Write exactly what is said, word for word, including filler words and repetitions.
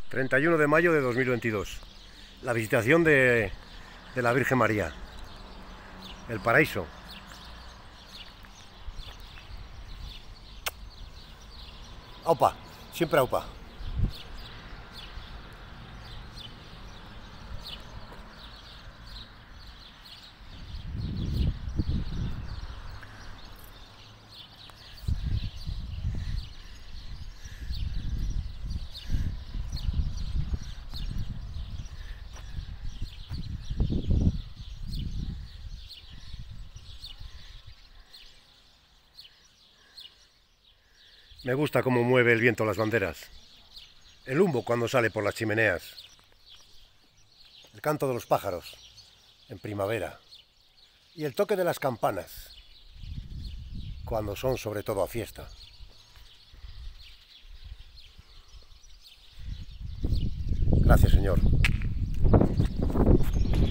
treinta y uno de mayo de dos mil veintidós. La visitación de, de la Virgen María. El paraíso. Aupa, siempre aupa. Me gusta cómo mueve el viento las banderas, el humo cuando sale por las chimeneas, el canto de los pájaros en primavera y el toque de las campanas cuando son sobre todo a fiesta. Gracias, Señor.